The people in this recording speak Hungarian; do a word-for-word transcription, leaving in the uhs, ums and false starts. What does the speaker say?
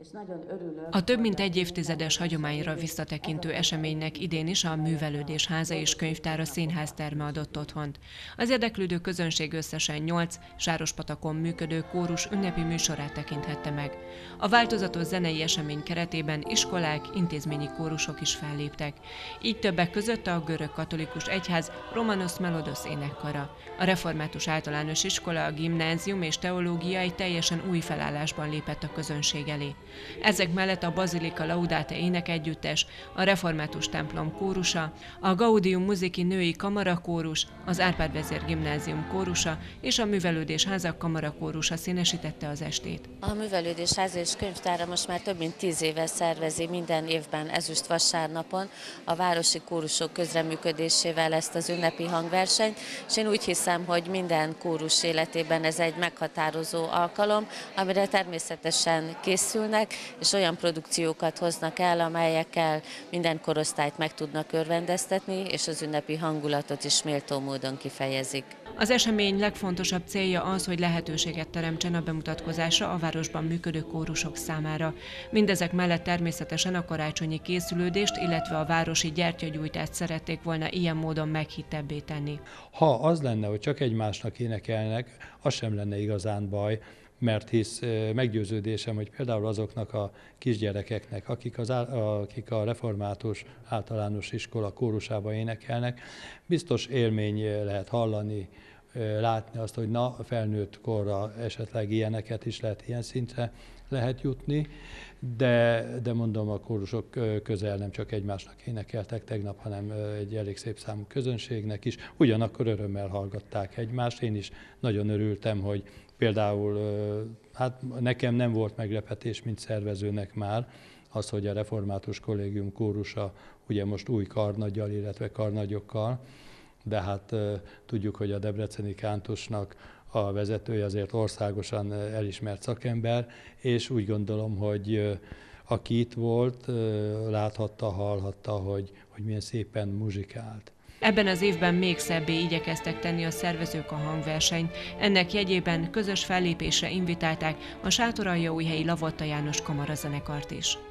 és nagyon örülök. A több mint egy évtizedes hagyományra visszatekintő eseménynek idén is a Művelődés Háza és Könyvtára színházterme adott otthont. Az érdeklődő közönség összesen nyolc Sárospatakon működő kórus ünnepi műsorát tekinthette meg. A változatos zenei esemény keretében iskolák, intézményi kórusok is felléptek. Így többek között a Görög Katolikus Egyház Romanos Melodos énekkara. A Református Általános Iskola, a gimnázium és teológia egy teljesen új felállásban lépett a közönség elé. Ezek mellett a Bazilika Laudate énekegyüttes, a Református templom kórusa, a Gaudium Musiki női kamarakórus, az Árpád vezér gimnázium kórusa és a Művelődés Háza kamarakórusa színesítette az estét. A Művelődés Háza és Könyvtára most már több mint tíz éve szervezi minden évben ezüst vasárnapon a városi kórusok közreműködésével ezt az ünnepi hangversenyt, és én úgy hiszem, hogy minden kórus életében ez egy meghatározó alkalom, amire természetesen készülnek, és olyan produkciókat hoznak el, amelyekkel minden korosztályt meg tudnak örvendeztetni, és az ünnepi hangulatot is méltó módon kifejezik. Az esemény legfontosabb célja az, hogy lehetőséget teremtsen a bemutatkozásra a városban működő kórusok számára. Mindezek mellett természetesen a karácsonyi készülődést, illetve a városi gyertyagyújtást szerették volna ilyen módon meghittebbé tenni. Ha az lenne, hogy csak egymásnak énekelnek, az sem lenne igazán baj, mert hisz meggyőződésem, hogy például azoknak a kisgyerekeknek, akik, az, akik a Református Általános Iskola kórusában énekelnek, biztos élmény lehet hallani, látni azt, hogy na, felnőtt korra esetleg ilyeneket is lehet, ilyen szintre lehet jutni, de, de mondom, a kórusok közel nem csak egymásnak énekeltek tegnap, hanem egy elég szép számú közönségnek is. Ugyanakkor örömmel hallgatták egymást. Én is nagyon örültem, hogy például hát nekem nem volt meglepetés, mint szervezőnek már, az, hogy a Református Kollégium kórusa ugye most új karnaggyal, illetve karnagyokkal, de hát tudjuk, hogy a debreceni kántusnak a vezetője azért országosan elismert szakember, és úgy gondolom, hogy aki itt volt, láthatta, hallhatta, hogy, hogy milyen szépen muzsikált. Ebben az évben még szebbé igyekeztek tenni a szervezők a hangversenyt. Ennek jegyében közös fellépésre invitálták a Sátoraljaújhelyi Lavotta János kamarazenekart is.